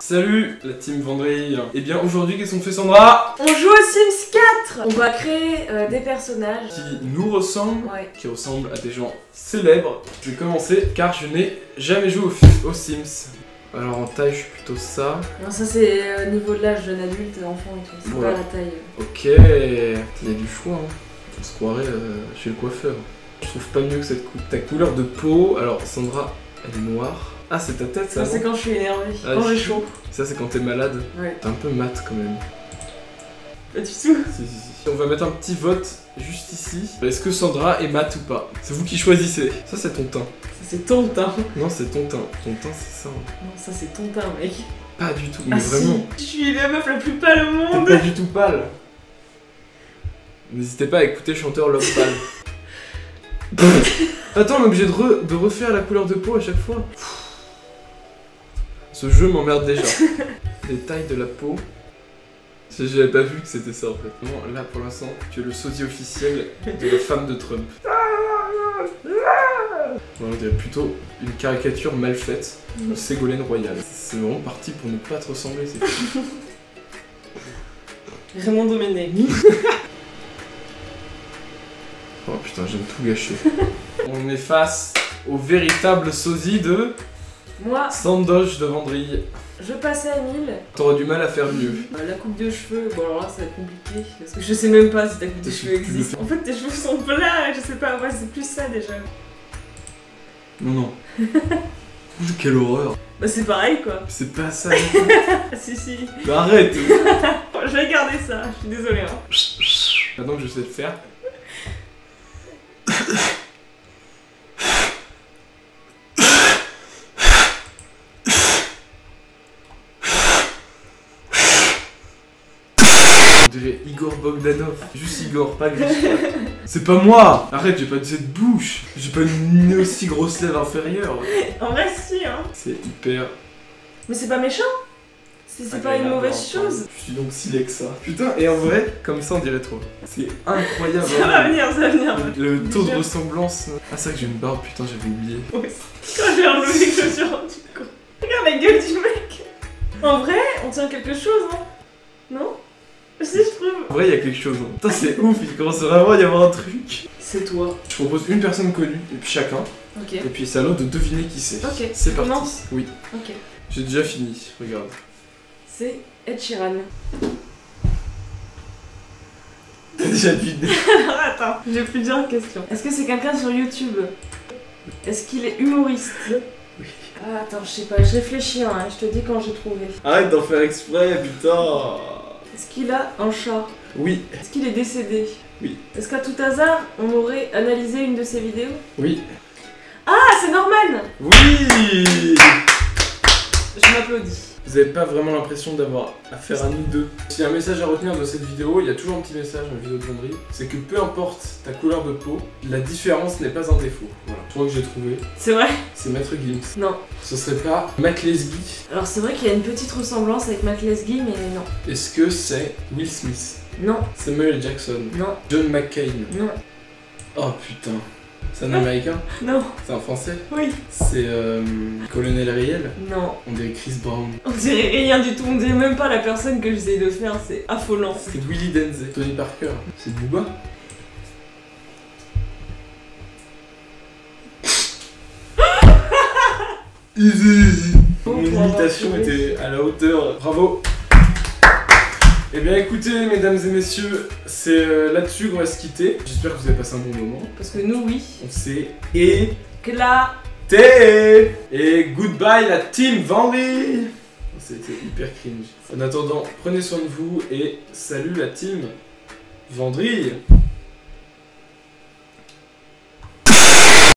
Salut la team Vendredi. Et bien aujourd'hui qu'est-ce qu'on fait Sandra? On joue aux Sims 4. On va créer des personnages qui nous ressemblent, ouais. Qui ressemblent à des gens célèbres. Je vais commencer car je n'ai jamais joué aux Sims. Alors en taille je suis plutôt ça. Non ça c'est niveau de l'âge jeune adulte, enfant et tout, c'est voilà. pas la taille. Ok, il y a du choix hein. On se croirait chez le coiffeur. Je trouve pas mieux que ta couleur de peau. Alors Sandra elle est noire. Ah c'est ta tête ça? Ça c'est quand je suis énervée, ah, quand j'ai chaud. Ça c'est quand t'es malade. Ouais. T'es un peu mat quand même. Pas du tout. Si. On va mettre un petit vote juste ici. Est-ce que Sandra est mat ou pas? C'est vous qui choisissez. Ça c'est ton teint. Ça c'est ton teint. Non c'est ton teint. Ton teint c'est ça. Non ça c'est ton teint mec. Pas du tout, mais vraiment. Si. Je suis la meuf la plus pâle au monde. T'es pas du tout pâle. N'hésitez pas à écouter Chanteur Love Pâle. Attends, on est obligé de refaire la couleur de peau à chaque fois. Ce jeu m'emmerde déjà. Les tailles de la peau. J'avais pas vu que c'était ça en fait. Non, là pour l'instant, tu es le sosie officiel de la femme de Trump. On dirait plutôt une caricature mal faite de Ségolène Royal. C'est vraiment parti pour ne pas te ressembler, c'est fou. Raymond Domenech. Oh putain, j'aime tout gâcher. On est face au véritable sosie de... Moi, Sandoche de Vendredi. je passe à 1000. T'auras du mal à faire mieux. La coupe de cheveux, bon alors là ça va être compliqué parce que je sais même pas si ta coupe de cheveux existe. En fait tes cheveux sont plats, je sais pas, ouais c'est plus ça déjà. Non. Quelle horreur. Bah c'est pareil quoi. C'est pas ça. Ah si. Bah, arrête. Je vais garder ça, je suis désolée hein. Maintenant que je sais le faire. On dirait Igor Bogdanov. Juste Igor, pas Gris. C'est pas moi. Arrête, j'ai pas de cette bouche. J'ai pas une aussi grosse lèvre inférieure. En vrai si hein. C'est hyper... Mais c'est pas méchant. C'est pas une mauvaise chose. Je suis donc si laid que ça. Putain, et en vrai, comme ça on dirait trop. C'est incroyable. Ça va venir. Le taux de ressemblance. Ah c'est vrai que j'ai une barbe, putain j'avais oublié. Ouais, quand j'ai enlevé que je me suis rendu compte. Regarde la gueule du mec. En vrai, on tient quelque chose hein. Non? Si je trouve. En vrai il y a quelque chose. Hein. Putain c'est ouf, il commence vraiment à y avoir un truc. C'est toi. Je propose une personne connue, et puis chacun. Ok. Et puis c'est à l'autre de deviner qui c'est. Ok. C'est parti. Commence. Oui. Ok. J'ai déjà fini, regarde. C'est Ed Sheeran. T'as déjà deviné. Attends, j'ai plusieurs questions. Est-ce que c'est quelqu'un sur YouTube? Est-ce qu'il est humoriste? Oui. Ah, attends, je sais pas, je réfléchis, hein, je te dis quand j'ai trouvé. Arrête d'en faire exprès, putain. Est-ce qu'il a un chat? Oui. Est-ce qu'il est décédé? Oui. Est-ce qu'à tout hasard, on aurait analysé une de ses vidéos? Oui. Ah, c'est Norman! Oui. Je m'applaudis. Vous avez pas vraiment l'impression d'avoir affaire à nous deux. S'il y a un message à retenir de cette vidéo, il y a toujours un petit message dans la vidéo de Vendredi, c'est que peu importe ta couleur de peau, la différence n'est pas un défaut. Voilà. Je crois que j'ai trouvé. C'est vrai? C'est Maître Gims. Non. Ce serait pas Matt Lesguy. Alors c'est vrai qu'il y a une petite ressemblance avec Matt Lesguy, mais non. Est-ce que c'est Will Smith? Non. Samuel Jackson? Non. John McCain? Non. Oh putain. C'est un américain? Non. C'est un français? Oui. C'est Colonel Riel? Non. On dirait Chris Brown. On dirait rien du tout, on dirait même pas la personne que j'essaye de faire, c'est affolant. C'est Willy Denze. Tony Parker? C'est Booba? Easy. Mon imitation était à la hauteur. Bravo. Eh bien écoutez mesdames et messieurs, c'est là-dessus qu'on va se quitter. J'espère que vous avez passé un bon moment. Parce que nous oui. On s'est éclaté. Et goodbye la team Vendredi. C'était hyper cringe. En attendant, prenez soin de vous et salut la team Vendredi.